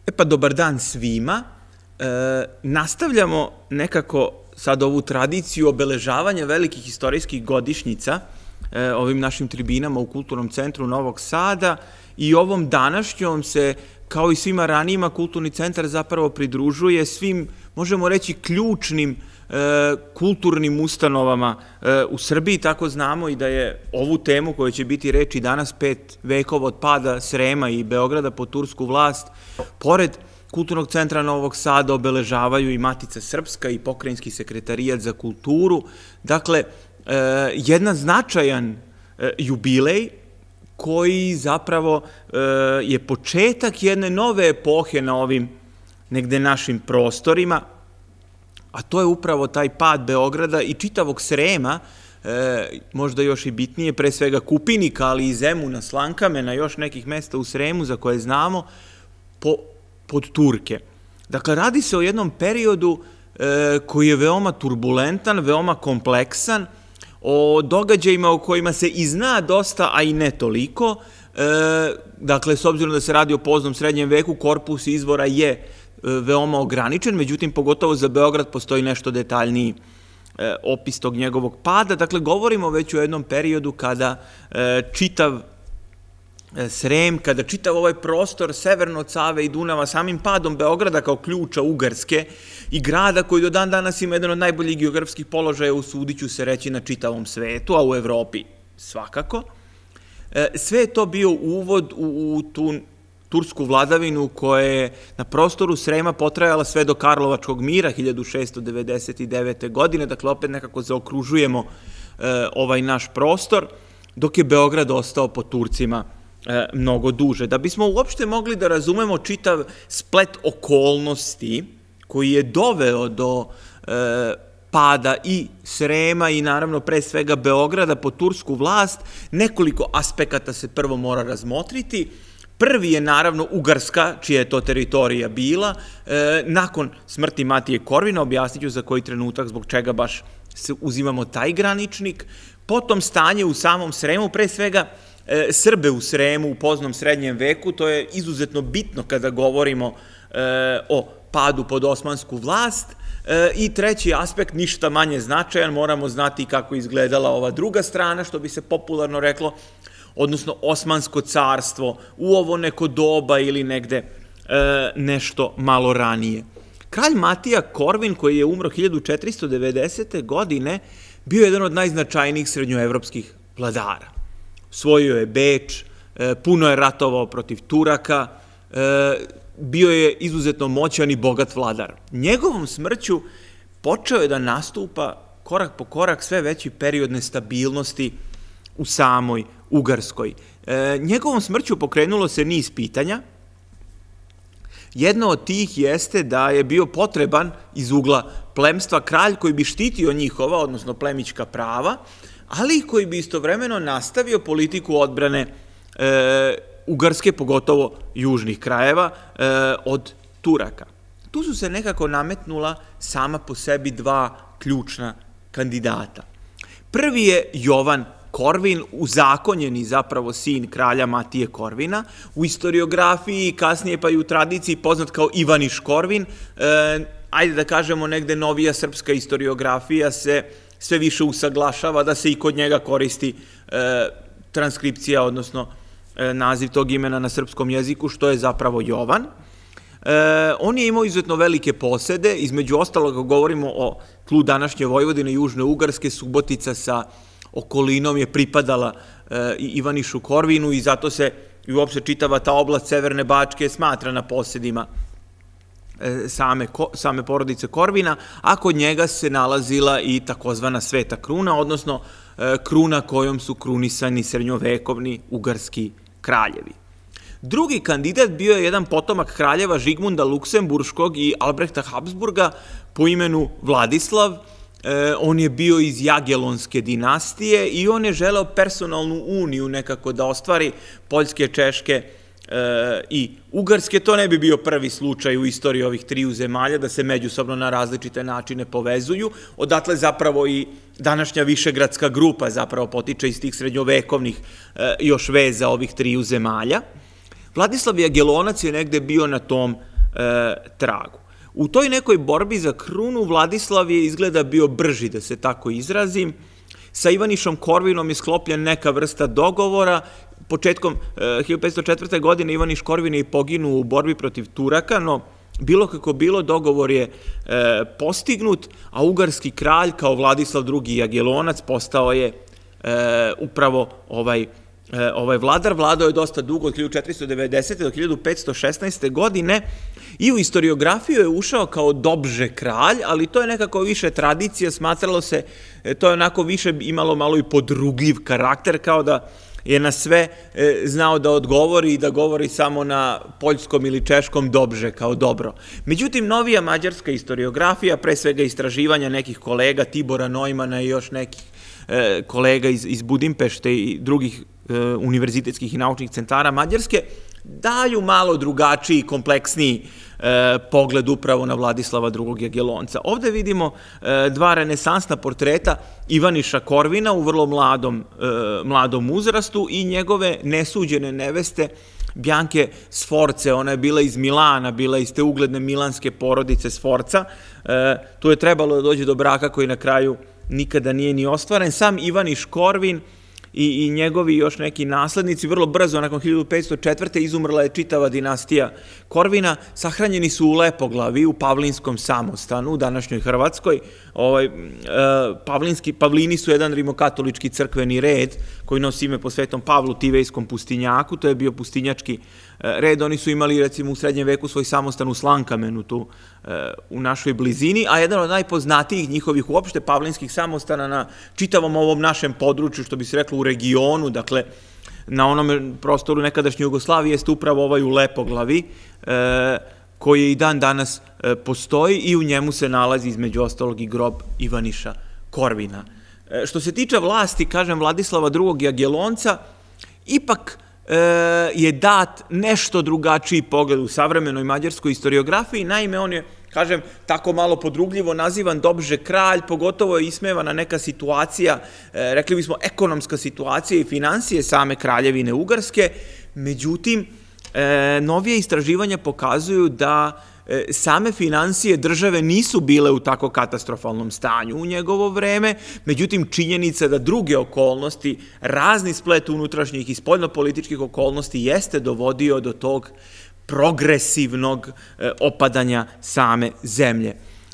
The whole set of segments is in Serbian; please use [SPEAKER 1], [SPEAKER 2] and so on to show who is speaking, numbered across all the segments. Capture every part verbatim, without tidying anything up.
[SPEAKER 1] E pa dobar dan svima. E, nastavljamo nekako sad ovu tradiciju obeležavanja velikih istorijskih godišnjica e, ovim našim tribinama u Kulturnom centru Novog Sada i ovom današnjom se, kao i svima ranijima, Kulturni centar zapravo pridružuje svim, možemo reći, ključnim e, kulturnim ustanovama e, u Srbiji. Tako znamo i da je ovu temu koja će biti reči danas, pet vekova od pada Srema i Beograda pod tursku vlast, pored Kulturnog centra Novog Sada obeležavaju i Matica Srpska i Pokrajinski sekretarijat za kulturu. Dakle, e, jedan značajan e, jubilej koji zapravo e, je početak jedne nove epohe na ovim negde našim prostorima, a to je upravo taj pad Beograda i čitavog Srema, e, možda još i bitnije, pre svega Kupinika, ali i Zemuna, Slankamena, još nekih mesta u Sremu za koje znamo, po, pod Turke. Dakle, radi se o jednom periodu e, koji je veoma turbulentan, veoma kompleksan, o događajima o kojima se i zna dosta, a i ne toliko. E, dakle, s obzirom da se radi o poznom srednjem veku, korpus izvora je e, veoma ograničen, međutim, pogotovo za Beograd postoji nešto detaljniji e, opis tog njegovog pada. Dakle, govorimo već o jednom periodu kada e, čitav Srem, kada čitav ovaj prostor severno od Save i Dunava samim padom Beograda kao ključa Ugarske i grada koji do dan danas ima jedan od najboljih geografskih položaja, usudit ću se reći, na čitavom svetu, a u Evropi svakako. Sve je to bio uvod u, u tu tursku vladavinu koja je na prostoru Srema potrajala sve do Karlovačkog mira hiljadu šeststo devedeset devete. godine, dakle opet nekako zaokružujemo e, ovaj naš prostor, dok je Beograd ostao pod Turcima mnogo duže. Da bismo uopšte mogli da razumemo čitav splet okolnosti koji je doveo do e, pada i Srema i naravno pre svega Beograda pod tursku vlast, nekoliko aspekata se prvo mora razmotriti. Prvi je naravno Ugarska, čija je to teritorija bila, e, nakon smrti Matije Korvina, objasnit ću za koji trenutak zbog čega baš se uzimamo taj graničnik, potom stanje u samom Sremu, pre svega E, Srbe u Sremu u poznom srednjem veku. To je izuzetno bitno kada govorimo e, o padu pod osmansku vlast. E, I treći aspekt, ništa manje značajan, moramo znati kako je izgledala ova druga strana, što bi se popularno reklo, odnosno Osmansko carstvo u ovo neko doba ili negde e, nešto malo ranije. Kralj Matija Korvin, koji je umro hiljadu četiristo devedesete. godine, bio je jedan od najznačajnijih srednjoevropskih vladara. Osvojio je Beč, puno je ratovao protiv Turaka, bio je izuzetno moćan i bogat vladar. Njegovom smrću počeo je da nastupa korak po korak sve veći period nestabilnosti u samoj Ugarskoj. Njegovom smrću pokrenulo se niz pitanja. Jedno od tih jeste da je bio potreban iz ugla plemstva kralj koji bi štitio njihova, odnosno plemićka prava, ali koji bi istovremeno nastavio politiku odbrane e, Ugarske, pogotovo južnih krajeva, e, od Turaka. Tu su se nekako nametnula sama po sebi dva ključna kandidata. Prvi je Jovan Korvin, uzakonjeni zapravo sin kralja Matije Korvina, u istoriografiji, kasnije pa i u tradiciji poznat kao Ivaniš Korvin. E, ajde da kažemo, negde novija srpska istoriografija se sve više usaglašava da se i kod njega koristi e, transkripcija, odnosno e, naziv tog imena na srpskom jeziku, što je zapravo Jovan. E, on je imao izuzetno velike posede, između ostalog, ako govorimo o tlu današnje Vojvodine i Južne Ugarske, Subotica sa okolinom je pripadala e, i Ivanišu Korvinu i zato se i uopšte čitava ta oblast Severne Bačke smatra na posedima Same, same porodice Korvina, a kod njega se nalazila i takozvana Sveta kruna, odnosno e, kruna kojom su krunisani srednjovekovni ugarski kraljevi. Drugi kandidat bio je jedan potomak kraljeva Žigmunda Luksemburškog i Albrehta Habsburga po imenu Vladislav. E, on je bio iz Jagelonske dinastije i on je želeo personalnu uniju nekako da ostvari Poljske, Češke E, i Ugarske. To ne bi bio prvi slučaj u istoriji ovih triju zemalja da se međusobno na različite načine povezuju. Odatle zapravo i današnja Višegradska grupa zapravo potiče iz tih srednjovekovnih e, još veza ovih triju zemalja. Vladislav Jagelonac je negde bio na tom tragu. U toj nekoj borbi za krunu Vladislav je izgleda bio brži, da se tako izrazim. Sa Ivanišom Korvinom je sklopljen neka vrsta dogovora. Početkom hiljadu petsto četvrte. godine Ivaniš Korvin je poginuo u borbi protiv Turaka, no bilo kako bilo, dogovor je postignut, a ugarski kralj kao Vladislav drugi. Jagiellonac postao je upravo ovaj ovaj vladar. Vladao je dosta dugo, od hiljadu četiristo devedesete. do hiljadu petsto šesnaeste. godine i u historiografiju je ušao kao Dobže kralj, ali to je nekako više tradicija, smatralo se, to je onako više imalo malo i podrugljiv karakter, kao da je na sve znao da odgovori i da govori samo na poljskom ili češkom Dobže, kao dobro. Međutim, novija mađarska historiografija, pre svega istraživanja nekih kolega, Tibora Neumana i još nekih kolega iz Budimpešte i drugih univerzitetskih i naučnih centara Mađarske, daju malo drugačiji, kompleksniji pogled upravo na Vladislava drugog. Jagiellonca. Ovde vidimo dva renesansna portreta Ivaniša Korvina u vrlo mladom uzrastu i njegove nesuđene neveste Bjanke Sforce. Ona je bila iz Milana, bila iz te ugledne milanske porodice Sforca. Tu je trebalo da dođe do braka koji na kraju nikada nije ni ostvaren. Sam Ivaniš Korvin i njegovi još neki naslednici, vrlo brzo, nakon hiljadu petsto četvrte. izumrla je čitava dinastija Korvina, sahranjeni su u Lepoglavi, u Pavlinskom samostanu, u današnjoj Hrvatskoj. Pavlini su jedan rimokatolički crkveni red koji nosi ime po Svetom Pavlu Tivejskom pustinjaku, to je bio pustinjački red. Oni su imali, recimo, u srednjem veku svoj samostan u Slankamenu, tu u našoj blizini, a jedan od najpoznatijih njihovih uopšte pavlinskih samostana na čitavom ovom našem području, što bi se reklo u regionu, dakle, na onome prostoru nekadašnje Jugoslavije, jeste upravo ovaj u Lepoglavi, koji i dan danas postoji i u njemu se nalazi između ostalog i grob Ivaniša Korvina. Što se tiče vlasti, kažem, Vladislava drugog. Jagiellonca, ipak je dat nešto drugačiji pogled u savremenoj mađarskoj historiografiji. Naime, on je, kažem, tako malo podrugljivo nazivan Dobže kralj, pogotovo je ismevana neka situacija, rekli bismo ekonomska situacija i finansije same kraljevine Ugarske. Međutim, novije istraživanja pokazuju da same finansije države nisu bile u tako katastrofalnom stanju u njegovo vreme, međutim činjenica da druge okolnosti, razni splet unutrašnjih i spoljnopolitičkih okolnosti jeste dovodio do tog progresivnog opadanja same zemlje.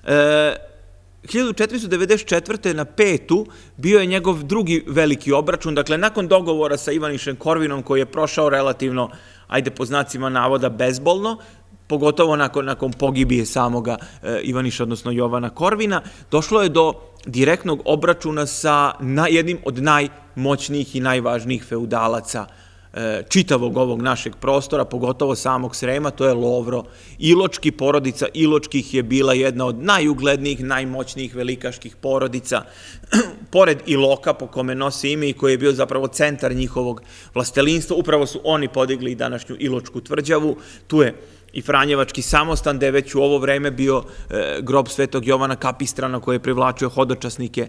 [SPEAKER 1] hiljadu četiristo devedeset četvrte. na petu bio je njegov drugi veliki obračun, dakle nakon dogovora sa Ivanišem Korvinom koji je prošao relativno, ajde po znacima navoda, bezbolno, pogotovo nakon pogibije samoga Ivaniša, odnosno Jovana Korvina, došlo je do direktnog obračuna sa jednim od najmoćnijih i najvažnijih feudalaca čitavog ovog našeg prostora, pogotovo samog Srema, to je Lovro Iločki. Porodica Iločkih je bila jedna od najuglednijih, najmoćnijih velikaških porodica, pored Iloka, po kome nosi ime i koji je bio zapravo centar njihovog vlastelinstva. Upravo su oni podigli i današnju Iločku tvrđavu. Tu je i Franjevački samostan, gde je već u ovo vreme bio grob Svetog Jovana Kapistrana, koji je privlačio hodočasnike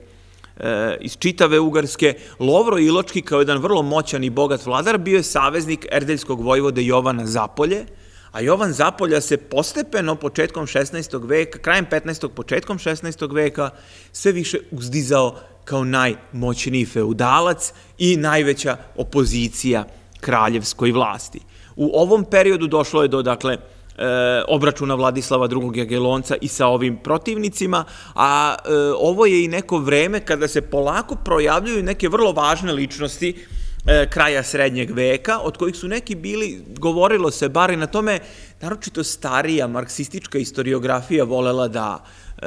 [SPEAKER 1] iz čitave Ugarske. Lovro Iločki, kao jedan vrlo moćan i bogat vladar, bio je saveznik erdeljskog vojvode Jovana Zapolje, a Jovan Zapolja se postepeno početkom šesnaestog veka, krajem petnaestog. početkom šesnaestog veka, sve više uzdizao kao najmoćniji feudalac i najveća opozicija kraljevskoj vlasti. U ovom periodu došlo je do, dakle, obračuna Vladislava drugog. Jagiellonca i sa ovim protivnicima, a ovo je i neko vreme kada se polako projavljuju neke vrlo važne ličnosti kraja srednjeg veka, od kojih su neki bili, govorilo se bar i na tome, naročito starija marksistička historiografija volela da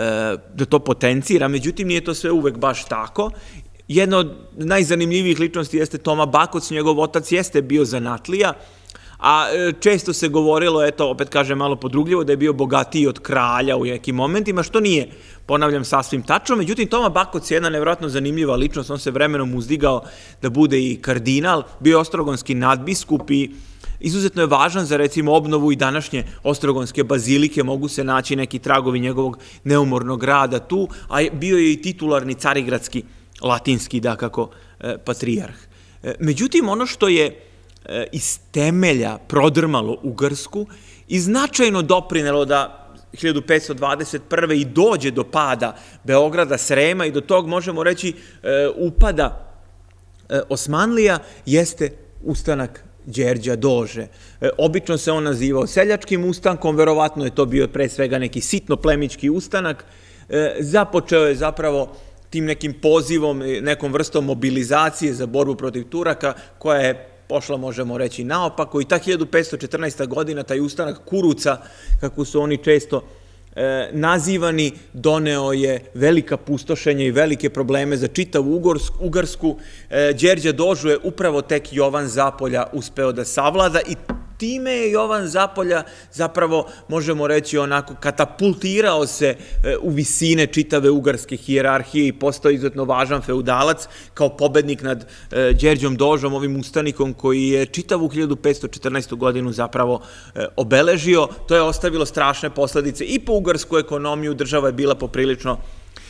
[SPEAKER 1] to potencira, međutim nije to sve uvek baš tako. Jedna od najzanimljivijih ličnosti jeste Toma Bakoc, njegov otac jeste bio zanatlija, a često se govorilo, eto, opet kažem malo podrugljivo, da je bio bogatiji od kralja u nekim momentima, što nije, ponavljam, sasvim tačno. Međutim, Toma Bakoc je jedna nevjerojatno zanimljiva ličnost, on se vremenom uzdigao da bude i kardinal, bio je ostrogonski nadbiskup i izuzetno je važan za, recimo, obnovu i današnje ostrogonske bazilike, mogu se naći neki tragovi njegovog neumornog rada tu, a bio je i titularni carigradski latinski, dakako, patrijarh. Međutim, ono što je iz temelja prodrmalo Ugarsku i značajno doprinelo da hiljadu petsto dvadeset prve i dođe do pada Beograda, Srema i do tog, možemo reći, upada Osmanlija, jeste ustanak Đerđa Dože. Obično se on nazivao seljačkim ustankom, verovatno je to bio pre svega neki sitno-plemički ustanak. Započeo je zapravo tim nekim pozivom, nekom vrstom mobilizacije za borbu protiv Turaka, koja je pošla, možemo reći, naopako, i ta hiljadu petsto četrnaesta godina, taj ustanak Kuruca, kako su oni često nazivani, doneo je velika pustošenja i velike probleme za čitavu Ugarsku. Đerđa Dožu je upravo tek Jovan Zapolja uspeo da savlada i time je Jovan Zapolja zapravo, možemo reći, onako katapultirao se u visine čitave ugarske hijerarhije i postao izuzetno važan feudalac kao pobednik nad Đerđom Dožom, ovim ustanikom koji je čitavu hiljadu petsto četrnaestu godinu zapravo obeležio. To je ostavilo strašne posledice i po ugarsku ekonomiju, država je bila poprilično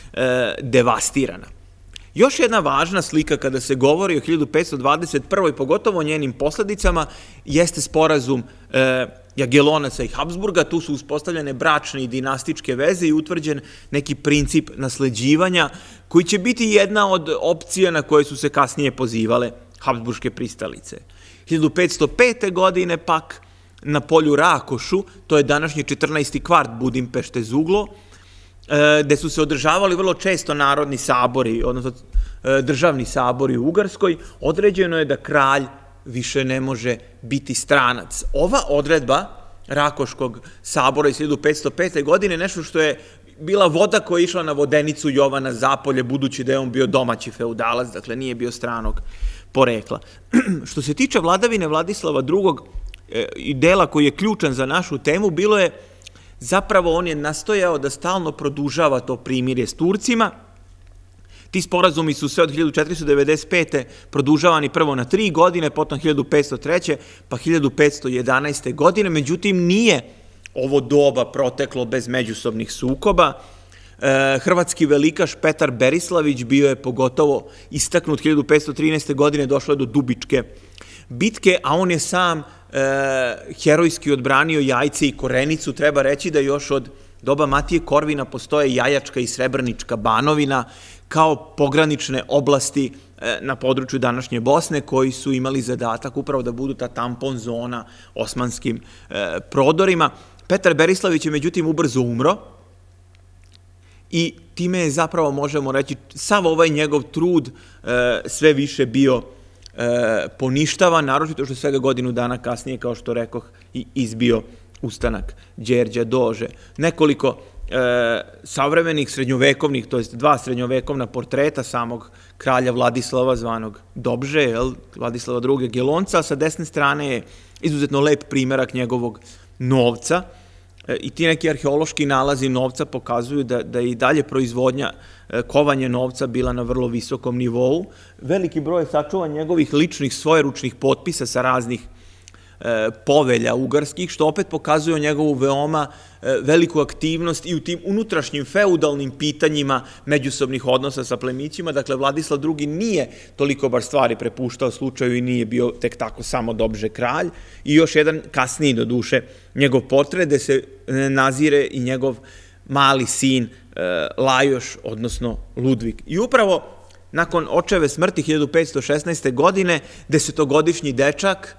[SPEAKER 1] devastirana. Još jedna važna slika kada se govori o hiljadu petsto dvadeset prvoj, pogotovo o njenim posledicama, jeste sporazum Jagelonaca i Habsburga. Tu su uspostavljene bračne i dinastičke veze i utvrđen neki princip nasleđivanja, koji će biti jedna od opcija na koje su se kasnije pozivale Habsburške pristalice. hiljadu petsto pete godine pak na polju Rakošu, to je današnji četrnaesti kvart Budimpešte Zuglo, gde su se održavali vrlo često narodni sabori, odnosno državni sabori u Ugarskoj, određeno je da kralj više ne može biti stranac. Ova odredba Rakoškog sabora iz hiljadu petsto pete godine je nešto što je bila voda koja je išla na vodenicu Jovana Zapolje, budući da je on bio domaći feudalac, dakle nije bio stranog porekla. Što se tiče vladavine Vladislava drugog i dela koji je ključan za našu temu, bilo je zapravo on je nastojao da stalno produžava to primirje s Turcima. Ti sporazumi su sve od hiljadu četiristo devedeset pete produžavani prvo na tri godine, potom hiljadu petsto treće pa hiljadu petsto jedanaeste godine, međutim nije ovo doba proteklo bez međusobnih sukoba. Hrvatski velikaš Petar Berislavić bio je pogotovo istaknut hiljadu petsto trinaeste godine, došlo je do Dubičke bitke, a on je sam herojski odbranio Jajce i Korenicu. Treba reći da još od doba Matije Korvina postoje Jajačka i Srebrnička banovina kao pogranične oblasti na području današnje Bosne, koji su imali zadatak upravo da budu ta tampon zona osmanskim prodorima. Petar Berislavić je međutim ubrzo umro i time je zapravo, možemo reći, sav ovaj njegov trud sve više bio poništava, naročito što svega godinu dana kasnije, kao što rekoh, i izbio ustanak Đerđa Dože. Nekoliko savremenih srednjovekovnih, to jest dva srednjovekovna portreta samog kralja Vladislava, zvanog Dobže, Vladislava drugog Jagelonca, a sa desne strane je izuzetno lep primerak njegovog novca, i ti neki arheološki nalazi novca pokazuju da je i dalje proizvodnja, kovanje novca bila na vrlo visokom nivou. Veliki broj je sačuvan njegovih ličnih svojeručnih potpisa sa raznih povelja ugarskih, što opet pokazuje o njegovu veoma veliku aktivnost i u tim unutrašnjim feudalnim pitanjima međusobnih odnosa sa plemićima. Dakle, Vladislav drugi nije toliko baš stvari prepuštao slučaju i nije bio tek tako samo Dobže kralj. I još jedan kasniji, do duše, njegov portret, gde se nazire i njegov mali sin Lajoš, odnosno Ludvik. I upravo nakon očeve smrti hiljadu petsto šesnaeste godine, desetogodišnji dečak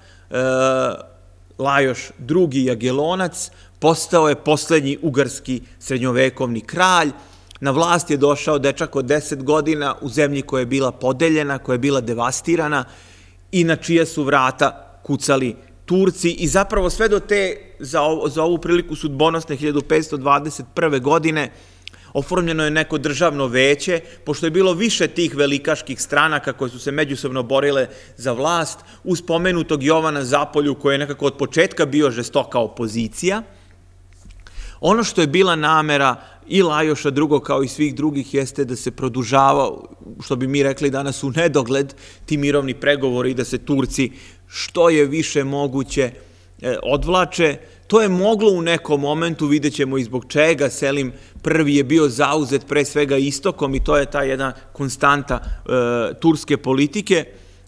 [SPEAKER 1] Lajoš drugi Jagelonac postao je poslednji ugarski srednjovekovni kralj. Na vlast je došao dečak od deset godina u zemlji koja je bila podeljena, koja je bila devastirana i na čije su vrata kucali Turci, i zapravo sve do te, za ovu priliku sudbonosne hiljadu petsto dvadeset prve godine, oformljeno je neko državno veće, pošto je bilo više tih velikaških stranaka koje su se međusobno borile za vlast, uz pomenutog Jovana Zapolju, koji je nekako od početka bio žestoka opozicija. Ono što je bila namera i Lajoša drugog kao i svih drugih jeste da se produžava, što bi mi rekli danas, u nedogled ti mirovni pregovori i da se Turci što je više moguće odvlače. To je moglo u nekom momentu, vidjet ćemo i zbog čega. Selim prvi je bio zauzet pre svega istokom i to je ta jedna konstanta turske politike.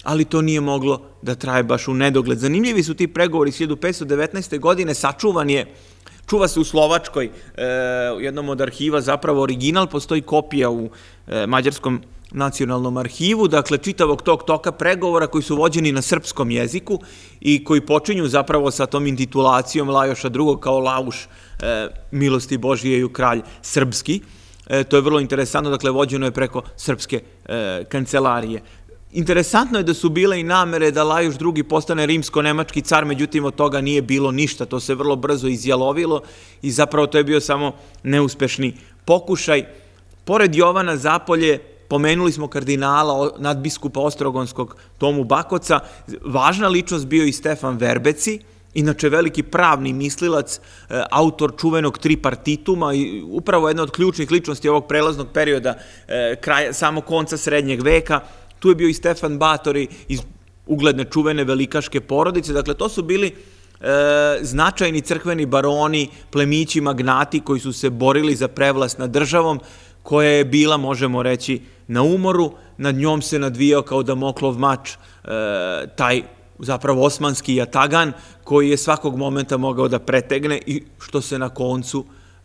[SPEAKER 1] ali to nije moglo da traje baš u nedogled. Zanimljivi su ti pregovori iz hiljadu petsto devetnaeste. godine, sačuvan je, čuva se u Slovačkoj, u jednom od arhiva, zapravo original, postoji kopija u Mađarskom nacionalnom arhivu, dakle čitavog tog toka pregovora koji su vođeni na srpskom jeziku i koji počinju zapravo sa tom intitulacijom Lajoša drugog kao Lauš milosti Božije i kralj srpski. To je vrlo interesantno, dakle vođeno je preko srpske kancelarije. Interesantno je da su bile i namere da Lajoš drugi postane rimsko-nemački car, međutim od toga nije bilo ništa, to se vrlo brzo izjalovilo i zapravo to je bio samo neuspešni pokušaj. Pored Jovana Zapolje, pomenuli smo kardinala nadbiskupa Ostrogonskog Tomu Bakoca, važna ličnost bio i Stefan Verbeci, inače veliki pravni mislilac, autor čuvenog tripartituma i upravo jedna od ključnih ličnosti ovog prelaznog perioda samog konca srednjeg veka. Tu je bio i Stefan Batori iz ugledne čuvene velikaške porodice. Dakle, to su bili značajni crkveni baroni, plemići, magnati koji su se borili za prevlast nad državom, koja je bila, možemo reći, na umoru. Nad njom se nadvijao kao Damoklov mač taj zapravo osmanski jatagan, koji je svakog momenta mogao da pretegne i što se na koncu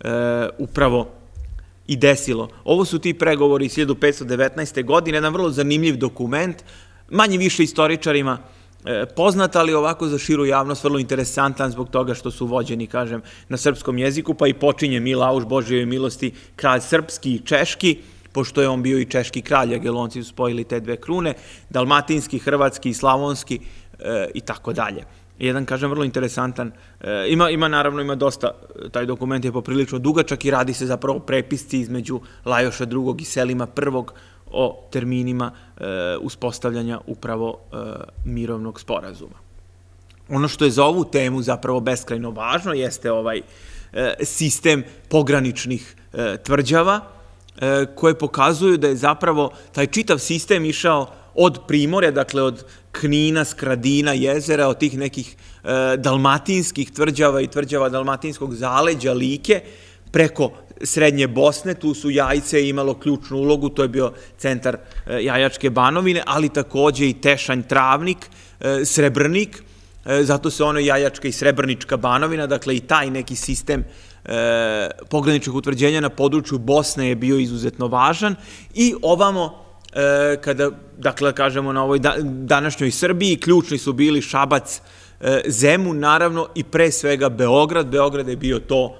[SPEAKER 1] upravo i desilo. Ovo su ti pregovori iz hiljadu petsto devetnaeste. godine, jedan vrlo zanimljiv dokument, manje više istoričarima poznat, ali ovako za širu javnost vrlo interesantan zbog toga što su vođeni, kažem, na srpskom jeziku, pa i počinje Mi Lauš Božijoj milosti, kralj srpski i češki, pošto je on bio i češki kralj, Jagelonci su spojili te dve krune, dalmatinski, hrvatski, slavonski i tako dalje. Jedan, kažem, vrlo interesantan, ima, ima naravno, ima dosta, taj dokument je poprilično dugačak i radi se zapravo prepisci između Lajoša drugog i Selima prvog o terminima uspostavljanja upravo mirovnog sporazuma. Ono što je za ovu temu zapravo beskrajno važno jeste ovaj sistem pograničnih tvrđava koje pokazuju da je zapravo taj čitav sistem išao od Primorja, dakle od Knina, Skradina, jezera, od tih nekih dalmatinskih tvrđava i tvrđava dalmatinskog zaleđa, Like, preko Srednje Bosne, tu su Jajce imalo ključnu ulogu, to je bio centar Jajačke banovine, ali takođe i Tešanj, Travnik, Srebrnik, zato se ono Jajačka i Srebrnička banovina, dakle i taj neki sistem pograničnih utvrđenja na području Bosne je bio izuzetno važan i ovamo, kada, dakle, kažemo na ovoj današnjoj Srbiji, ključni su bili Šabac, Zemun, naravno, i pre svega Beograd. Beograd je bio to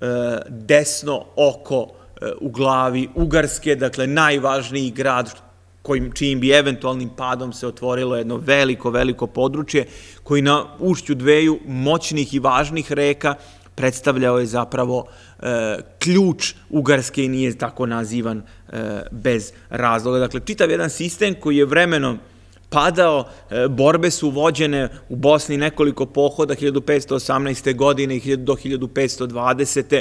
[SPEAKER 1] desno oko u glavi Ugarske, dakle najvažniji grad čijim bi eventualnim padom se otvorilo jedno veliko, veliko područje koji na ušću dveju moćnih i važnih reka predstavljao je zapravo ključ Ugarske i nije tako nazivan bez razloga. Dakle, čitav jedan sistem koji je vremenom padao, borbe su vođene u Bosni nekoliko pohoda, hiljadu petsto osamnaeste. godine do hiljadu petsto dvadesete.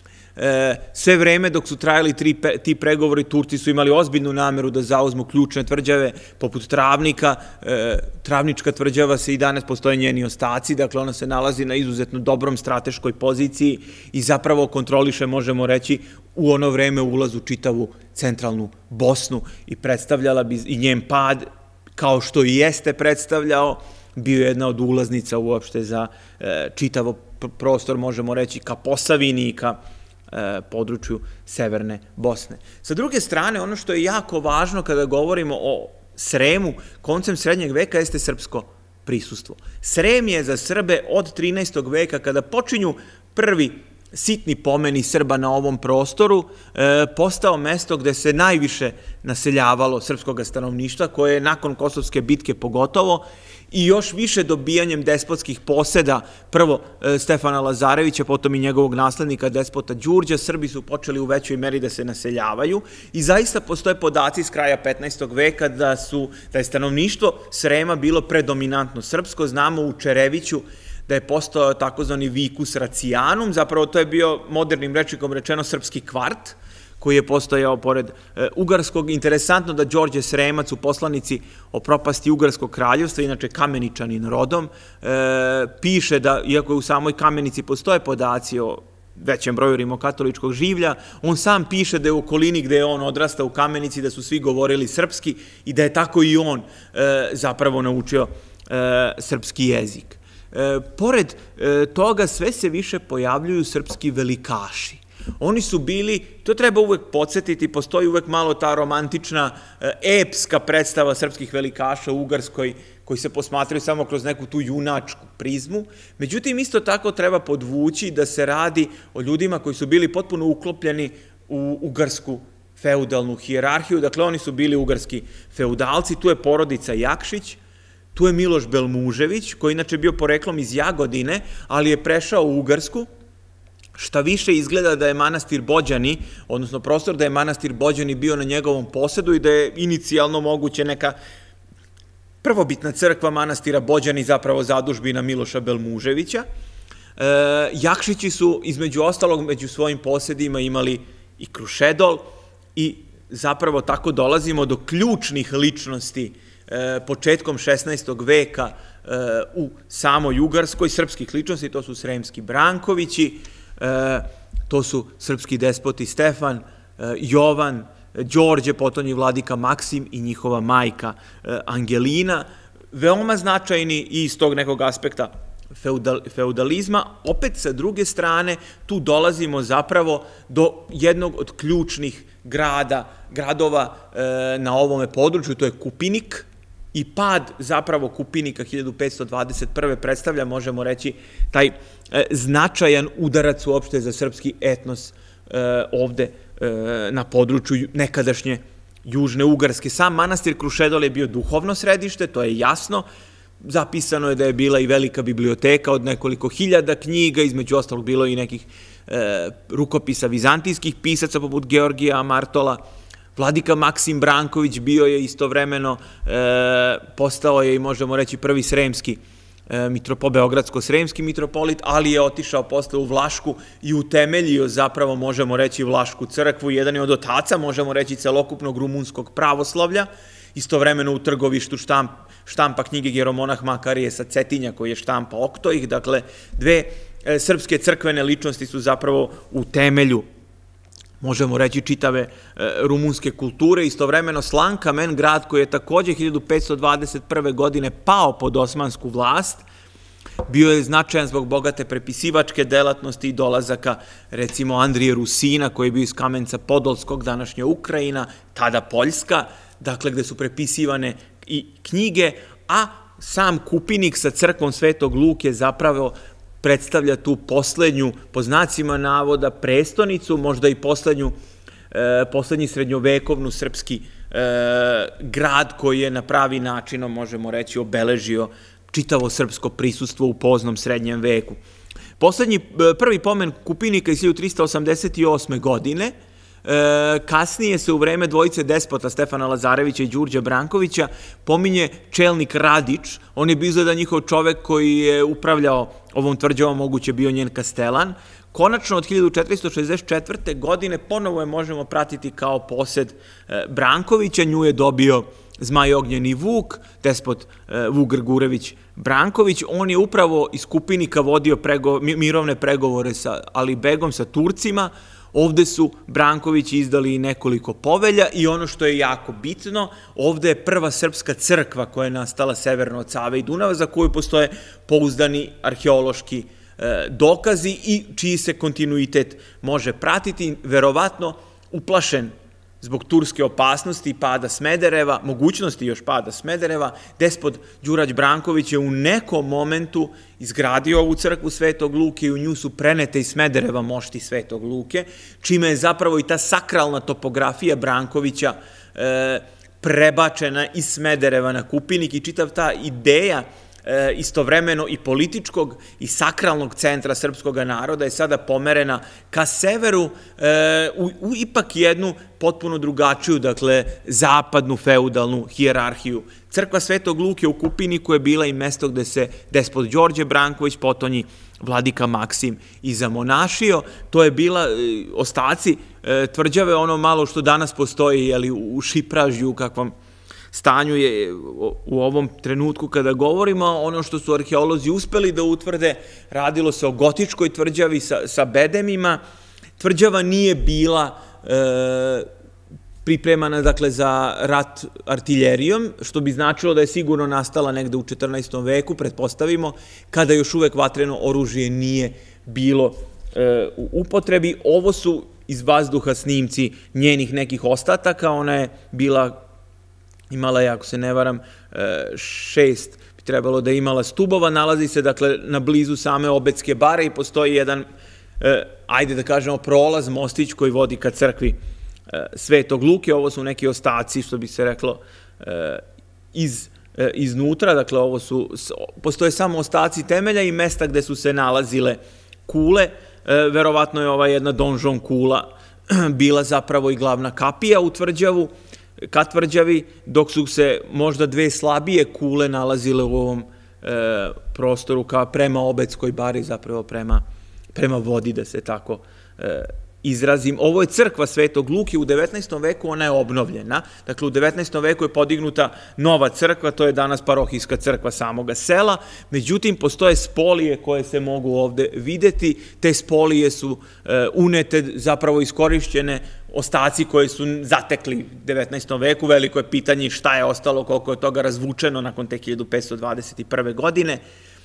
[SPEAKER 1] Sve vreme dok su trajali ti pregovori, Turci su imali ozbiljnu nameru da zauzmu ključne tvrđave, poput Travnika. Travnička tvrđava se i danas, postoje njeni ostaci, dakle ona se nalazi na izuzetno dobrom strateškoj poziciji i zapravo kontroliše, možemo reći, u ono vreme ulaz u čitavu centralnu Bosnu i predstavljala bi i njen pad, kao što i jeste predstavljao, bio je jedna od ulaznica uopšte za čitavo prostor, možemo reći, ka Posavini i ka području Severne Bosne. Sa druge strane, ono što je jako važno kada govorimo o Sremu, koncem srednjeg veka, jeste srpsko prisustvo. Srem je za Srbe od trinaestog veka, kada počinju prvi sitni pomeni Srba na ovom prostoru, postao mesto gde se najviše naseljavalo srpskog stanovništva, koje je nakon Kosovske bitke pogotovo, i još više dobijanjem despotskih poseda, prvo Stefana Lazarevića, potom i njegovog naslednika despota Đurđa, Srbi su počeli u većoj meri da se naseljavaju i zaista postoje podaci iz kraja petnaestog veka da su, da je stanovništvo Srema bilo predominantno srpsko. Znamo u Čereviću da je postao takozvani vicus racianum, zapravo to je bio modernim rečnikom rečeno srpski kvart, koji je postojao pored Ugarskog. Interesantno da Đorđe Sremac u poslanici o propasti Ugarskog kraljevstva, inače Kameničanin rodom, piše da, iako u samoj Kamenici postoje podaci o većem broju rimokatoličkog življa. On sam piše da je u okolini gde je on odrastao u Kamenici, da su svi govorili srpski i da je tako i on zapravo naučio srpski jezik. Pored toga sve se više pojavljuju srpski velikaši. Oni su bili, to treba uvek podsjetiti, postoji uvek malo ta romantična, epska predstava srpskih velikaša u Ugarskoj, koji se posmatraju samo kroz neku tu junačku prizmu. Međutim, isto tako treba podvući da se radi o ljudima koji su bili potpuno uklopljeni u ugarsku feudalnu hijerarhiju. Dakle, oni su bili ugarski feudalci, tu je porodica Jakšić, tu je Miloš Belmužević, koji inače bio poreklom iz Jagodine, ali je prešao u Ugarsku. Šta više izgleda da je manastir Bođani, odnosno prostor da je manastir Bođani bio na njegovom posedu i da je inicijalno moguće neka prvobitna crkva manastira Bođani zapravo zadužbina Miloša Belmuževića. Jakšići su između ostalog među svojim posedima imali i Krušedol i zapravo tako dolazimo do ključnih ličnosti početkom šesnaestog veka u samoj Ugarskoj, srpskih ličnosti, to su Sremski Brankovići, to su srpski despoti Stefan, Jovan, Đorđe, potonji vladika Maksim i njihova majka Angelina, veoma značajni i iz tog nekog aspekta feudalizma. Opet sa druge strane tu dolazimo zapravo do jednog od ključnih grada, gradova na ovome području, to je Kupinik, i pad zapravo Kupinika hiljadu petsto dvadeset prve predstavlja, možemo reći, taj značajan udarac uopšte za srpski etnos ovde na području nekadašnje Južne Ugarske. Sam manastir Krušedol je bio duhovno središte, to je jasno. Zapisano je da je bila i velika biblioteka od nekoliko hiljada knjiga, između ostalog bilo i nekih rukopisa vizantijskih pisaca poput Georgija Amartola. Vladika Maksim Branković bio je istovremeno, postao je i možemo reći prvi sremski, beogradsko-sremski mitropolit, ali je otišao posle u Vlašku i utemeljio zapravo, možemo reći, Vlašku crkvu. Jedan je od otaca, možemo reći, celokupnog rumunskog pravoslavlja. Istovremeno u Trgovištu štampa knjige Jeromonah Makarije sa Cetinja, koji je štampa Oktojih. Dakle, dve srpske crkvene ličnosti su zapravo u temelju, možemo reći, čitave rumunske kulture. Istovremeno Slankamen, grad koji je takođe hiljadu petsto dvadeset prve godine pao pod osmansku vlast, bio je značajan zbog bogate prepisivačke delatnosti i dolazaka, recimo, Andrije Rusina, koji je bio iz Kamenca Podolskog, današnja Ukrajina, tada Poljska, dakle, gde su prepisivane i knjige, a sam Kupinik sa crkvom Svetog Luke zapravo predstavlja tu poslednju, po znacima navoda, prestonicu, možda i poslednji srednjovekovnu srpski grad koji je na pravi način, možemo reći, obeležio čitavo srpsko prisustvo u poznom srednjem veku. Poslednji, prvi pomen Kupinika iz hiljadu trista osamdeset osme godine, kasnije se u vreme dvojice despota Stefana Lazarevića i Đurđa Brankovića pominje čelnik Radić. On je bio izgleda njihov čovek koji je upravljao ovom tvrđavom, moguće bio njen kastelan. Konačno od hiljadu četiristo šezdeset četvrte godine ponovo je možemo pratiti kao posed Brankovića. Nju je dobio Zmaj Ognjeni Vuk, despot Vuk Grgurević Branković. On je upravo iz Kupinika vodio mirovne pregovore sa Alibegom, sa Turcima. Ovde su Brankovići izdali nekoliko povelja i ono što je jako bitno, ovde je prva srpska crkva koja je nastala severno od Save i Dunava, za koju postoje pouzdani arheološki dokazi i čiji se kontinuitet može pratiti. Verovatno uplašen zbog turske opasnosti i pada Smedereva, mogućnosti još pada Smedereva, despot Đurać Branković je u nekom momentu izgradio ovu crkvu Svetog Luke i u nju su prenete iz Smedereva mošti Svetog Luke, čime je zapravo i ta sakralna topografija Brankovića prebačena iz Smedereva na Kupinik i čitav ta ideja istovremeno i političkog i sakralnog centra srpskog naroda je sada pomerena ka severu u ipak jednu potpuno drugačiju, dakle, zapadnu feudalnu hijerarhiju. Crkva Svetog Luke u Kupiniku je bila i mesto gde se despot Đorđe Branković, potonji vladika Maksim, i zamonašio. To je bila ostaci tvrđave, ono malo što danas postoji u Šipražju, kakvom stanju je u ovom trenutku kada govorimo. Ono što su arheolozi uspeli da utvrde, radilo se o gotičkoj tvrđavi sa, sa bedemima. Tvrđava nije bila e, pripremana, dakle, za rat artiljerijom, što bi značilo da je sigurno nastala negde u četrnaestom veku, pretpostavimo, kada još uvek vatreno oružje nije bilo e, u upotrebi. Ovo su iz vazduha snimci njenih nekih ostataka. Ona je bila, imala je, ako se ne varam, šest, bi trebalo da je imala stubova, nalazi se, dakle, na blizu same Obedske bare i postoji jedan, ajde da kažemo, prolaz, mostić koji vodi ka crkvi Svetog Luke. Ovo su neki ostaci, što bi se reklo, iz iznutra, dakle, ovo su, postoje samo ostaci temelja i mesta gde su se nalazile kule. Verovatno je ova jedna donžon kula bila zapravo i glavna kapija u tvrđavu, ka tvrđavi, dok su se možda dve slabije kule nalazile u ovom e, prostoru ka prema Obedskoj bari, zapravo prema, prema vodi, da se tako e, izrazim. Ovo je crkva Svetog Luke. U devetnaestom veku ona je obnovljena. Dakle, u devetnaestom veku je podignuta nova crkva, to je danas parohijska crkva samoga sela. Međutim, postoje spolije koje se mogu ovde videti. Te spolije su e, unete, zapravo iskorišćene, ostaci koje su zatekli u devetnaestom veku. Veliko je pitanje šta je ostalo, koliko je toga razvučeno nakon te hiljadu petsto dvadeset prve. godine.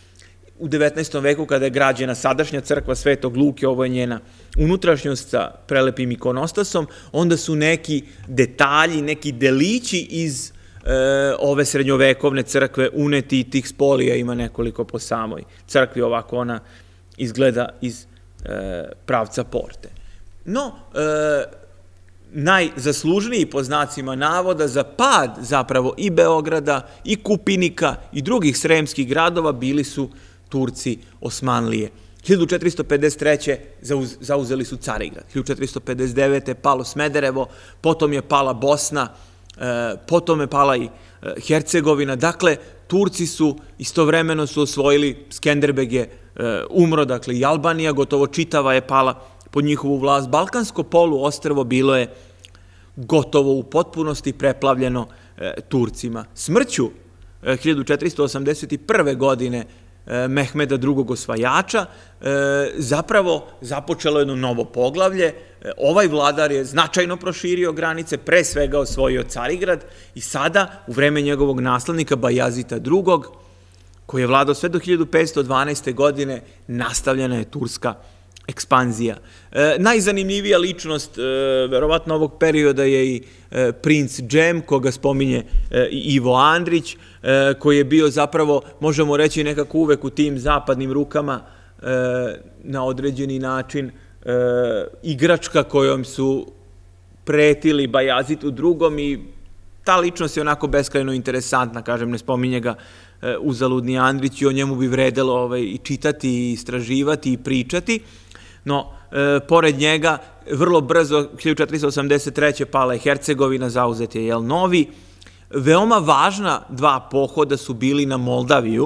[SPEAKER 1] U devetnaestom veku, kada je građena sadašnja crkva Svetog Luke, ovo je njena unutrašnjost sa prelepim ikonostasom, onda su neki detalji, neki delići iz e, ove srednjovekovne crkve uneti i tih spolija ima nekoliko po samoj crkvi. Ovako ona izgleda iz e, pravca porte. No, e, najzaslužniji, po znacima navoda, za pad zapravo i Beograda, i Kupinika, i drugih sremskih gradova bili su Turci Osmanlije. hiljadu četiristo pedeset treće. zauzeli su Carigrad. hiljadu četiristo pedeset devete. palo Smederevo, potom je pala Bosna, potom je pala i Hercegovina. Dakle, Turci su istovremeno su osvojili, Skenderbeg je umro, dakle i Albanija, gotovo čitava je pala pod njihovu vlast. Balkansko poluostrvo bilo je gotovo u potpunosti preplavljeno Turcima. Smrću hiljadu četiristo osamdeset prve. godine Mehmeda drugog. osvajača, zapravo započelo jedno novo poglavlje. Ovaj vladar je značajno proširio granice, pre svega osvojio Carigrad i sada, u vreme njegovog naslednika Bajazita drugog. koji je vladao sve do hiljadu petsto dvanaeste. godine, nastavljena je turska ekspanzija. E, najzanimljivija ličnost, e, verovatno ovog perioda, je i e, princ Džem, koga spominje e, Ivo Andrić, e, koji je bio zapravo, možemo reći, nekako uvek u tim zapadnim rukama e, na određeni način e, igračka kojom su pretili Bajazitu drugom i ta ličnost je onako beskrajno interesantna, kažem, ne spominje ga e, uzaludni Andrić i o njemu bi vredelo ovaj, i čitati, i istraživati, i pričati. No, e, pored njega, vrlo brzo, hiljadu četiristo osamdeset treće. pala je Hercegovina, zauzet je jel, Novi. Veoma važna dva pohoda su bili na Moldaviju,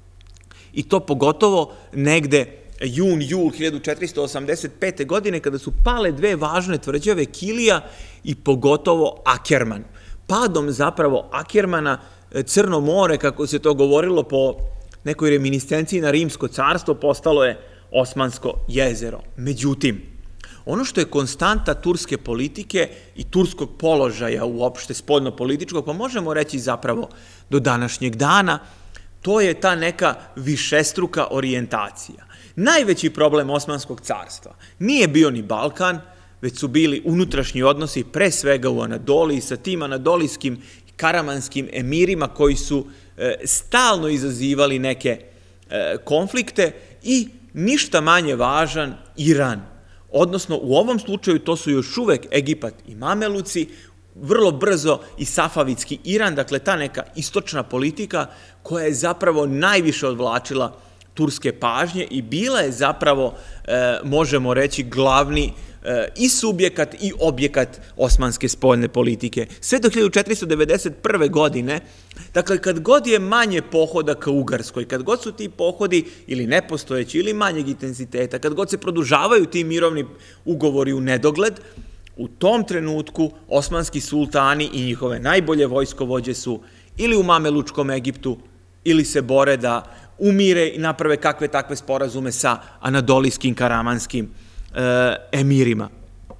[SPEAKER 1] i to pogotovo negde jun, jul hiljadu četiristo osamdeset pete. godine, kada su pale dve važne tvrđave, Kilija i pogotovo Akerman. Padom zapravo Akermana, Crno more, kako se to govorilo po nekoj reminiscenciji na Rimsko carstvo, postalo je Osmansko jezero. Međutim, ono što je konstanta turske politike i turskog položaja uopšte spoljno-političkog, pa možemo reći zapravo do današnjeg dana, to je ta neka višestruka orijentacija. Najveći problem Osmanskog carstva nije bio ni Balkan, već su bili unutrašnji odnosi pre svega u Anadoliji sa tim anadolijskim i karamanskim emirima koji su e, stalno izazivali neke e, konflikte i ništa manje važan Iran. Odnosno, u ovom slučaju to su još uvek Egipat i Mameluci, vrlo brzo i Safavitski Iran, dakle ta neka istočna politika koja je zapravo najviše odvlačila turske pažnje i bila je zapravo, e, možemo reći, glavni e, i subjekat i objekat osmanske spoljne politike. Sve do hiljadu četiristo devedeset prve. godine, dakle, kad god je manje pohoda ka Ugarskoj, kad god su ti pohodi ili nepostojeći ili manjeg intenziteta, kad god se produžavaju ti mirovni ugovori u nedogled, u tom trenutku osmanski sultani i njihove najbolje vojskovođe su ili u Mamelučkom Egiptu, ili se bore da umire i naprave kakve takve sporazume sa anadolijskim karamanskim e, emirima.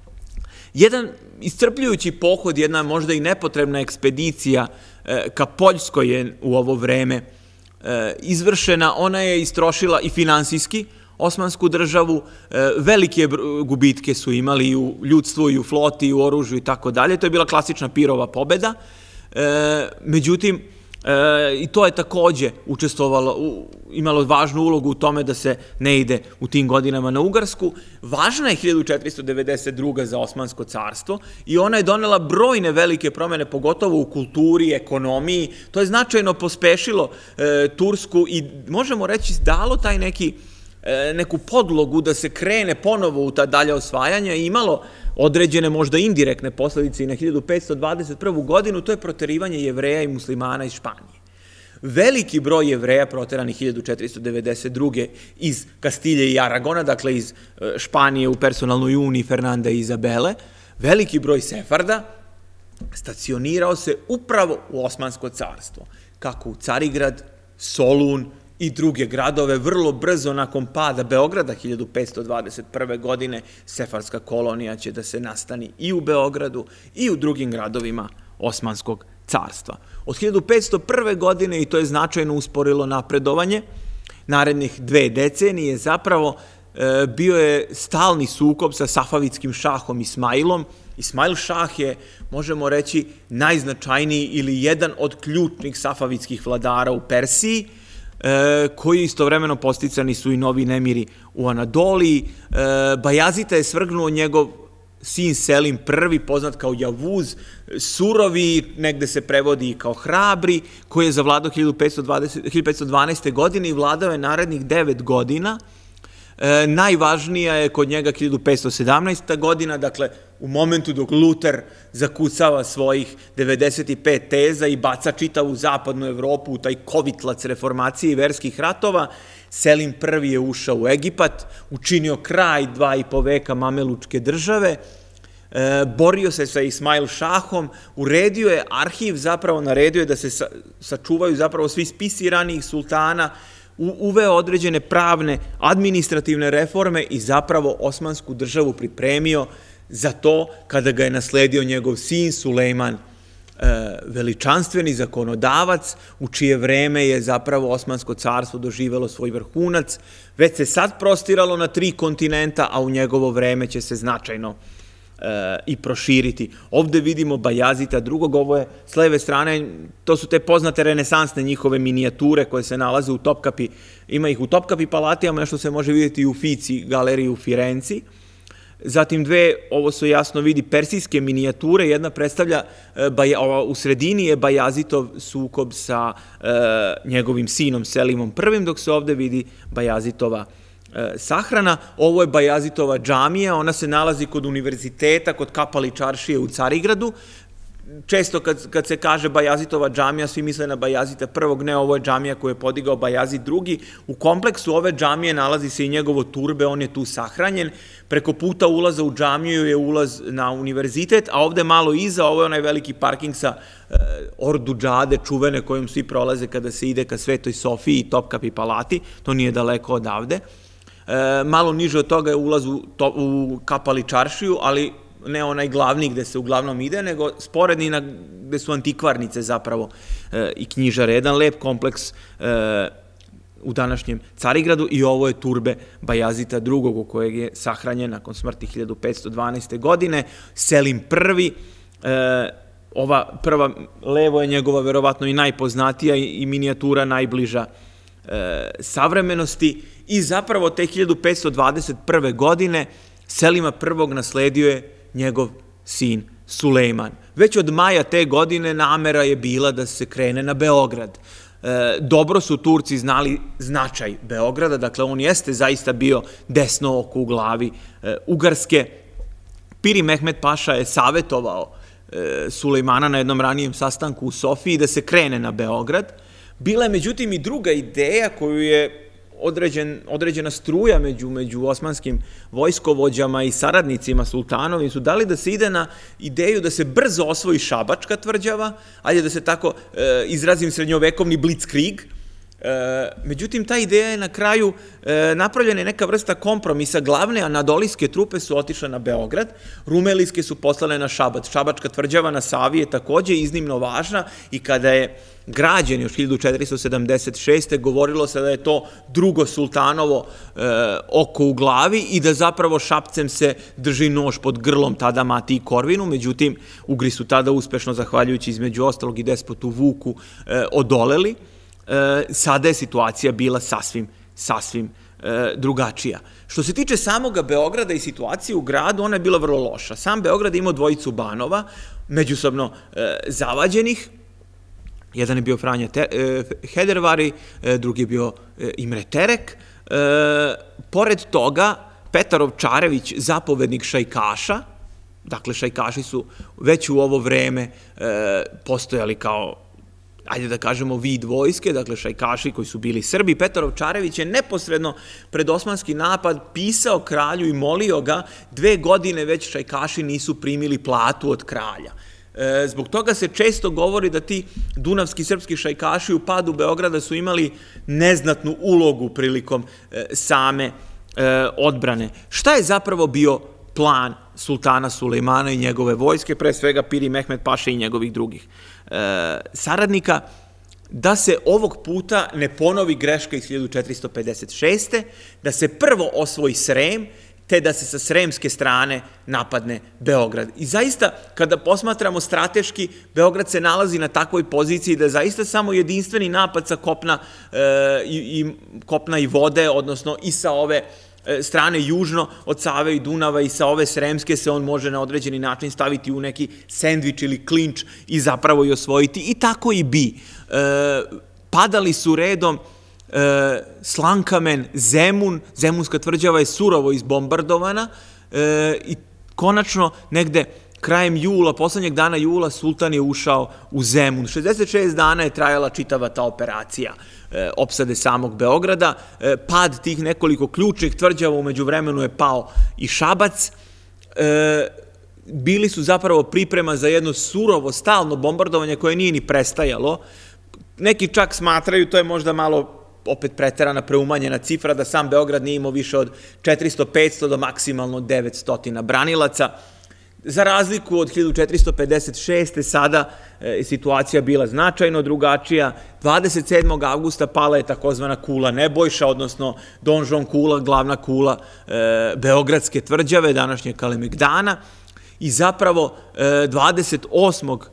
[SPEAKER 1] Jedan iscrpljujući pohod, jedna možda i nepotrebna ekspedicija e, ka Poljskoj je u ovo vreme e, izvršena. Ona je istrošila i finansijski osmansku državu, e, velike gubitke su imali i u ljudstvu, i u floti, i u oružju i tako dalje. To je bila klasična pirova pobeda. E, međutim, E, i to je takođe učestvovalo, u, imalo važnu ulogu u tome da se ne ide u tim godinama na Ugarsku. Važna je hiljadu četiristo devedeset druga za Osmansko carstvo i ona je donela brojne velike promene, pogotovo u kulturi, ekonomiji. To je značajno pospešilo e, Tursku i možemo reći dalo taj neki neku podlogu da se krene ponovo u ta dalja osvajanja i imalo određene možda indirektne posledice i na hiljadu petsto dvadeset prvu godinu, to je proterivanje Jevreja i muslimana iz Španije. Veliki broj Jevreja proteranih hiljadu četiristo devedeset druge iz Kastilje i Aragona, dakle iz Španije u personalnoj uniji Fernanda i Izabele, veliki broj Sefarda stacionirao se upravo u Osmansko carstvo, kako u Carigrad, Solun i druge gradove. Vrlo brzo nakon pada Beograda hiljadu petsto dvadeset prve godine sefarska kolonija će da se nastani i u Beogradu i u drugim gradovima Osmanskog carstva. Od hiljadu petsto prve godine, i to je značajno usporilo napredovanje, narednih dve decenije zapravo e, bio je stalni sukob sa safavitskim šahom Ismailom. Ismail šah je, možemo reći, najznačajniji ili jedan od ključnih safavitskih vladara u Persiji, E, koji istovremeno posticani su i novi nemiri u Anadoliji. E, Bajazita je svrgnuo njegov sin Selim prvi, poznat kao Javuz, surovi, negde se prevodi kao hrabri, koji je zavladao hiljadu petsto dvanaeste. godine i vladao je narednih devet godina. E, najvažnija je kod njega hiljadu petsto sedamnaesta. godina, dakle u momentu dok Luter zakucava svojih devedeset pet teza i baca čitavu zapadnu Evropu u taj kovitlac reformacije i verskih ratova, Selim prvi je ušao u Egipat, učinio kraj dva i po veka mamelučke države, e, borio se sa Ismail šahom, uredio je arhiv, zapravo naredio je da se sa, sačuvaju zapravo svi spisi ranijih sultana, uveo određene pravne, administrativne reforme i zapravo osmansku državu pripremio za to kada ga je nasledio njegov sin Sulejman, veličanstveni zakonodavac, u čije vreme je zapravo Osmansko carstvo doživelo svoj vrhunac. Već se sad prostiralo na tri kontinenta, a u njegovo vreme će se značajno i proširiti. Ovde vidimo Bajazita drugog, ovo je s leve strane, to su te poznate renesansne njihove minijature koje se nalaze u Topkapi, ima ih u Topkapi palatijama, nešto se može vidjeti i u Fici galeriji u Firenci. Zatim dve, ovo se jasno vidi, persijske minijature, jedna predstavlja, u sredini je Bajazitov sukob sa njegovim sinom Selimom prvim, dok se ovde vidi Bajazitova sahrana. Ovo je Bajazitova džamija, ona se nalazi kod univerziteta, kod Kapali čaršije u Carigradu. Često kad, kad se kaže Bajazitova džamija, svi misle na Bajazita prvog, ne, ovo je džamija koju je podigao Bajazit drugi. U kompleksu ove džamije nalazi se i njegovo turbe, on je tu sahranjen. Preko puta ulaza u džamiju je ulaz na univerzitet, a ovde malo iza, ovo je onaj veliki parking sa e, Ordu džade, čuvene kojom svi prolaze kada se ide ka Svetoj Sofiji i Topkapi palati, to nije daleko odavde. E, malo niže od toga je ulaz u, to, u Kapali čaršiju, ali ne onaj glavni gde se uglavnom ide, nego sporedni gde su antikvarnice zapravo e, i knjižare. Jedan lep kompleks e, u današnjem Carigradu i ovo je turbe Bajazita drugog u kojeg je sahranjen nakon smrti hiljadu petsto dvanaeste. godine. Selim prvi, e, ova prva levo je njegova verovatno i najpoznatija i minijatura najbliža e, savremenosti i zapravo te hiljadu petsto dvadeset prve. godine Selima prvog nasledio je njegov sin Sulejman. Već od maja te godine namera je bila da se krene na Beograd. E, dobro su Turci znali značaj Beograda, dakle on jeste zaista bio desno oko u glavi e, Ugarske. Piri Mehmed Paša je savetovao e, Sulejmana na jednom ranijem sastanku u Sofiji da se krene na Beograd. Bila je međutim i druga ideja koju je određen, određena struja među, među osmanskim vojskovođama i saradnicima sultanovim su dali da se ide na ideju da se brzo osvoji Šabačka tvrđava, ajde da se tako e, izrazim srednjovekovni blitzkrieg. E, međutim, ta ideja je na kraju e, napravljena neka vrsta kompromisa. Glavne anadolijske trupe su otišle na Beograd, rumelijske su poslane na Šabac. Šabačka tvrđava na Savi je takođe iznimno važna i kada je građen još hiljadu četiristo sedamdeset šeste. govorilo se da je to drugo sultanovo e, oko u glavi i da zapravo Šapcem se drži nož pod grlom tada Matiji Korvinu. Međutim, Ugri su tada uspešno, zahvaljujući između ostalog i despotu Vuku, e, odoleli. E, sada je situacija bila sasvim, sasvim e, drugačija. Što se tiče samoga Beograda i situacije u gradu, ona je bila vrlo loša. Sam Beograd je imao dvojicu banova, međusobno e, zavađenih. Jedan je bio Franja Te, e, Hedervari, e, drugi je bio e, Imre Terek. E, pored toga, Petar Ovčarević, zapovednik šajkaša, dakle šajkaši su već u ovo vreme e, postojali kao, ajde da kažemo, vid vojske, dakle šajkaši koji su bili Srbi. Petar Ovčarević je neposredno pred osmanski napad pisao kralju i molio ga, dve godine već šajkaši nisu primili platu od kralja. E, zbog toga se često govori da ti dunavski srpski šajkaši u padu Beograda su imali neznatnu ulogu prilikom e, same e, odbrane. Šta je zapravo bio plan sultana Sulejmana i njegove vojske, pre svega Piri Mehmed Paše i njegovih drugih e, saradnika, da se ovog puta ne ponovi greška iz hiljadu četiristo pedeset šeste. da se prvo osvoji Srem, te da se sa sremske strane napadne Beograd. I zaista, kada posmatramo strateški, Beograd se nalazi na takvoj poziciji da je zaista samo jedinstveni napad sa kopna, e, i, i, kopna i vode, odnosno i sa ove strane južno od Save i Dunava i sa ove sremske se on može na određeni način staviti u neki sendvič ili klinč i zapravo i osvojiti. I tako i bi. E, padali su redom e, Slankamen, Zemun, Zemunska tvrđava je surovo izbombardovana e, i konačno negde krajem jula, poslednjeg dana jula, sultan je ušao u Zemun. šezdeset šest dana je trajala čitava ta operacija e, opsade samog Beograda. E, pad tih nekoliko ključnih tvrđava, umeđu vremenu je pao i Šabac. E, bili su zapravo priprema za jedno surovo, stalno bombardovanje koje nije ni prestajalo. Neki čak smatraju, to je možda malo opet preterana, preumanjena cifra, da sam Beograd nije imao više od četiristo petsto do maksimalno devetsto branilaca. Za razliku od hiljadu četiristo pedeset šeste. sada je situacija bila značajno drugačija. dvadeset sedmog avgusta pala je takozvana kula Nebojša, odnosno donžon kula, glavna kula e, Beogradske tvrđave, današnje Kalemegdana. I zapravo e, dvadeset osmog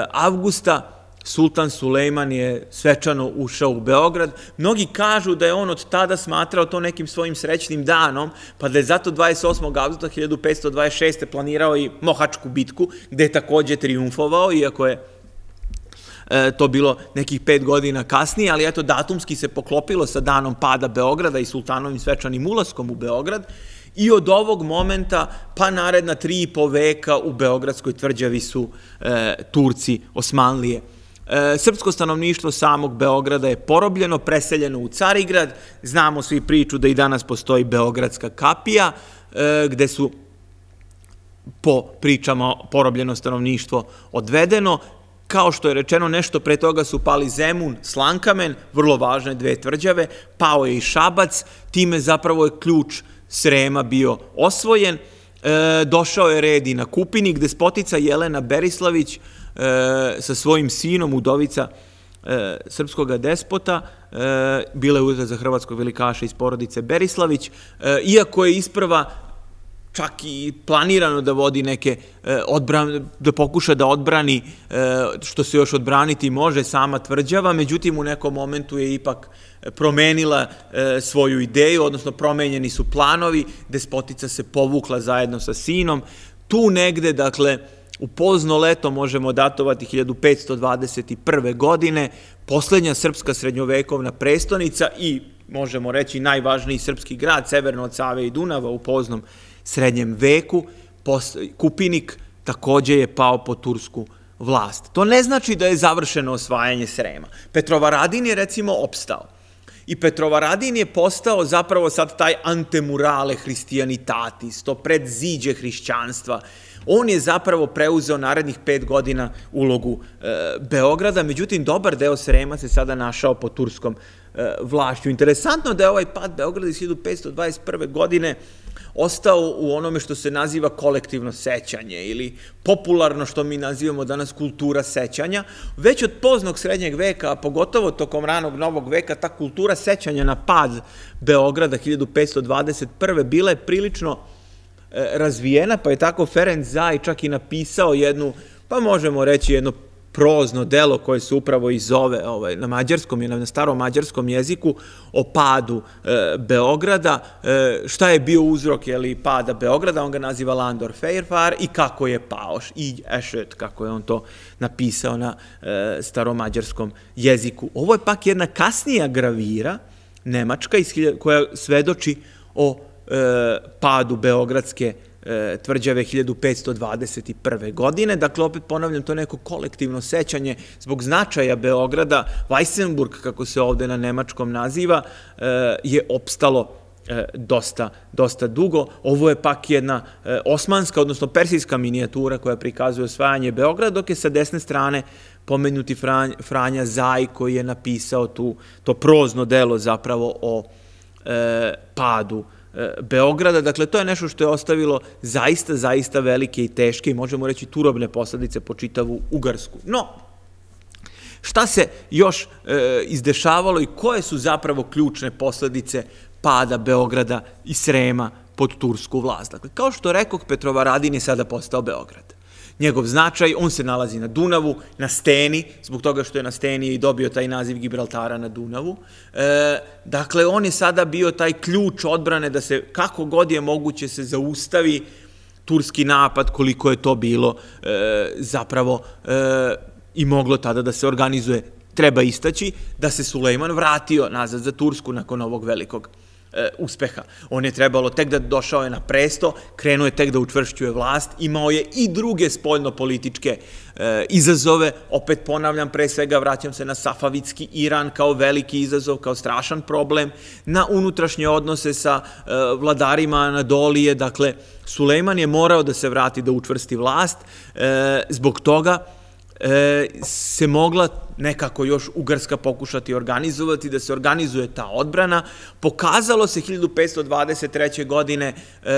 [SPEAKER 1] avgusta sultan Sulejman je svečano ušao u Beograd. Mnogi kažu da je on od tada smatrao to nekim svojim srećnim danom, pa da je zato dvadeset osmog avgusta hiljadu petsto dvadeset šeste. planirao i Mohačku bitku, gde je takođe triumfovao, iako je e, to bilo nekih pet godina kasnije, ali eto, datumski se poklopilo sa danom pada Beograda i sultanovim svečanim ulaskom u Beograd. I od ovog momenta, pa naredna tri i po veka u Beogradskoj tvrđavi su e, Turci, Osmanlije. E, srpsko stanovništvo samog Beograda je porobljeno, preseljeno u Carigrad. Znamo svi priču da i danas postoji Beogradska kapija, e, gde su po pričama porobljeno stanovništvo odvedeno. Kao što je rečeno, nešto pre toga su pali Zemun, Slankamen, vrlo važne dve tvrđave, pao je i Šabac, time zapravo je ključ Srema bio osvojen. E, došao je red i na Kupinik, despotica Jelena Berislavić e, sa svojim sinom, udovica e, srpskog despota, e, bila je uzeta za hrvatskog velikaša iz porodice Berislavić, e, iako je isprva čak i planirano da vodi neke odbrane, da pokuša da odbrani što se još odbraniti može sama tvrđava, međutim u nekom momentu je ipak promenila svoju ideju, odnosno promenjeni su planovi, despotica se povukla zajedno sa sinom. Tu negde, dakle, u pozno leto možemo datovati hiljadu petsto dvadeset prve. godine, poslednja srpska srednjovekovna prestonica i, možemo reći, najvažniji srpski grad, severno od Save i Dunava u poznom srednjem veku, Kupinik takođe je pao pod tursku vlast. To ne znači da je završeno osvajanje Srema. Petrovaradin je recimo opstao. I Petrovaradin je postao zapravo sad taj antemurale hristijanitatis, to predziđe hrišćanstva. On je zapravo preuzeo narednih pet godina ulogu Beograda, međutim, dobar deo Srema se sada našao pod turskom vlašću. Interesantno da je ovaj pad Beograda iz hiljadu petsto dvadeset prve. godine ostao u onome što se naziva kolektivno sećanje ili popularno što mi nazivamo danas kultura sećanja. Već od poznog srednjeg veka, a pogotovo tokom ranog novog veka, ta kultura sećanja na pad Beograda hiljadu petsto dvadeset prve. bila je prilično razvijena, pa je tako Ferenc Zaj čak i napisao jednu, pa možemo reći jedno prozno delo koje se upravo i zove na mađarskom, na starom mađarskom jeziku, o padu Beograda, šta je bio uzrok pada Beograda, on ga naziva Landor Feirfar i kako je pao, i ešet, kako je on to napisao na staromađarskom jeziku. Ovo je pak jedna kasnija gravira, nemačka, koja svedoči o padu Beogradske tvrđave hiljadu petsto dvadeset prve. godine. Dakle, opet ponavljam, to neko kolektivno sećanje zbog značaja Beograda. Weissenburg, kako se ovde na nemačkom naziva, je opstalo dosta, dosta dugo. Ovo je pak jedna osmanska, odnosno persijska minijatura koja prikazuje osvajanje Beograda, dok je sa desne strane pomenuti Franja Zaj koji je napisao to prozno delo zapravo o padu Beograda. Dakle, to je nešto što je ostavilo zaista, zaista velike i teške i možemo reći turobne posledice po čitavu Ugarsku. No, šta se još izdešavalo i koje su zapravo ključne posledice pada Beograda i Srema pod tursku vlast? Dakle, kao što rekoh, Petrovaradin je sada postao Beograd. Njegov značaj, on se nalazi na Dunavu, na steni, zbog toga što je na steni i dobio taj naziv Gibraltara na Dunavu. Dakle, on je sada bio taj ključ odbrane da se, kako god je moguće, se zaustavi turski napad, koliko je to bilo zapravo i moglo tada da se organizuje. Treba istaći da se Sulejman vratio nazad za Tursku nakon ovog velikog uspeha. On je trebalo, tek da došao je na presto, krenuo je tek da učvršćuje vlast, imao je i druge spoljno-političke izazove, opet ponavljam, pre svega vraćam se na Safavitski Iran kao veliki izazov, kao strašan problem, na unutrašnje odnose sa vladarima Anadolije. Dakle, Sulejman je morao da se vrati da učvrsti vlast, zbog toga se mogla nekako još Ugarska pokušati organizovati, da se organizuje ta odbrana. Pokazalo se hiljadu petsto dvadeset treće. godine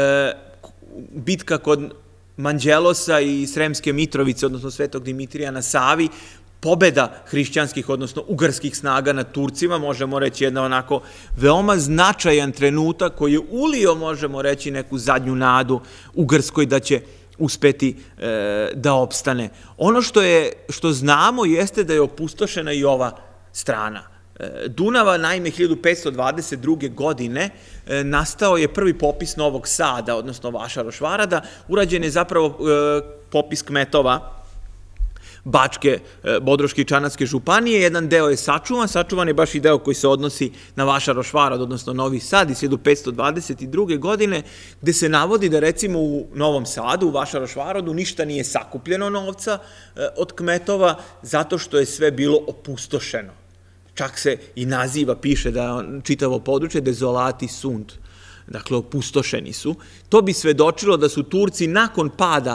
[SPEAKER 1] bitka kod Manđelosa i Sremske Mitrovice, odnosno Svetog Dimitrija na Savi, pobeda hrišćanskih, odnosno ugarskih snaga nad Turcima, možemo reći jedna onako veoma značajan trenutak koji je ulio, možemo reći, neku zadnju nadu Ugarskoj da će uspeti da opstane. Ono što znamo jeste da je opustošena i ova strana Dunava. Naime, hiljadu petsto dvadeset druge. godine nastao je prvi popis Novog Sada, odnosno Vašarošvarada. Urađen je zapravo popis kmetova Bačke, Bodroške i Čanačke županije. Jedan deo je sačuvan, sačuvan je baš i deo koji se odnosi na Vašarošvarad, odnosno Novi Sad iz hiljadu petsto dvadeset druge. godine, gde se navodi da recimo u Novom Sadu, u Vašarošvaradu, ništa nije sakupljeno novca od kmetova, zato što je sve bilo opustošeno. Čak se i naziva, piše da čitavo područje dezolati sunt, dakle opustošeni su. To bi svedočilo da su Turci nakon pada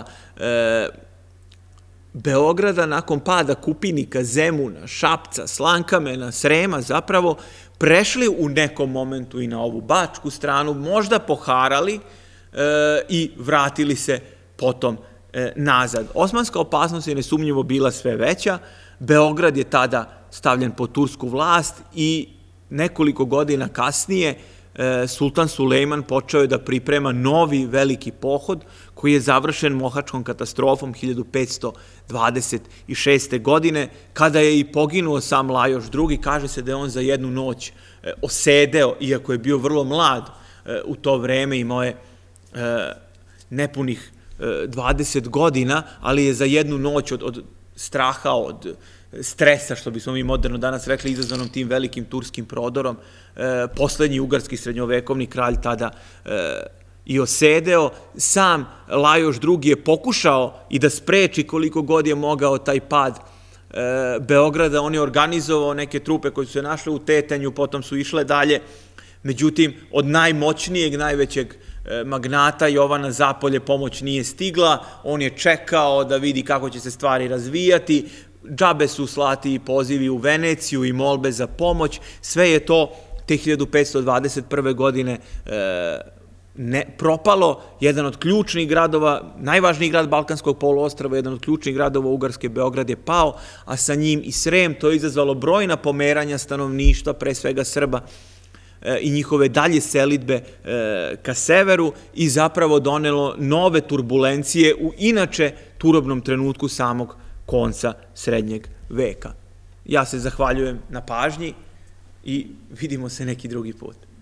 [SPEAKER 1] Beograda, nakon pada Kupinika, Zemuna, Šapca, Slankamena, Srema, zapravo prešli u nekom momentu i na ovu bačku stranu, možda poharali i vratili se potom nazad. Osmanska opasnost je nesumnjivo bila sve veća, Beograd je tada stavljen pod tursku vlast i nekoliko godina kasnije Sultan Sulejman počeo je da priprema novi veliki pohod koji je završen mohačkom katastrofom hiljadu petsto dvadeset šeste. godine, kada je i poginuo sam Lajoš drugi. Kaže se da je on za jednu noć osedeo, iako je bio vrlo mlad u to vreme, imao je nepunih dvadeset godina, ali je za jednu noć od straha, od stresa, što bismo mi moderno danas rekli, izazvanom tim velikim turskim prodorom, poslednji ugarski srednjovekovni kralj tada i osedeo. Sam Lajoš drugi je pokušao i da spreči koliko god je mogao taj pad Beograda, on je organizovao neke trupe koje su se našle u Tetanju, potom su išle dalje. Međutim, od najmoćnijeg, najvećeg magnata Jovana Zapolje pomoć nije stigla, on je čekao da vidi kako će se stvari razvijati, džabe su slati i pozivi u Veneciju i molbe za pomoć, sve je to te hiljadu petsto dvadeset prve. godine ne, propalo. Jedan od ključnih gradova, najvažniji grad Balkanskog poluostrva, jedan od ključnih gradova Ugarske, Beograd, je pao, a sa njim i Srem. To je izazvalo brojna pomeranja stanovništva, pre svega Srba, i njihove dalje selidbe ka severu i zapravo donelo nove turbulencije u inače turobnom trenutku samog konca srednjeg veka. Ja se zahvaljujem na pažnji i vidimo se neki drugi put.